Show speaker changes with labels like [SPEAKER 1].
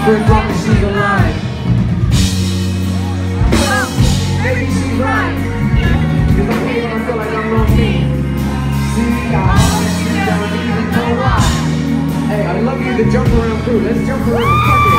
[SPEAKER 1] for as long as she's alive. Well, maybe she's right, cause I'm here when I feel like I'm on me. See, I honestly don't even know why. Hey, I love you, the jump around crew. Let's jump around.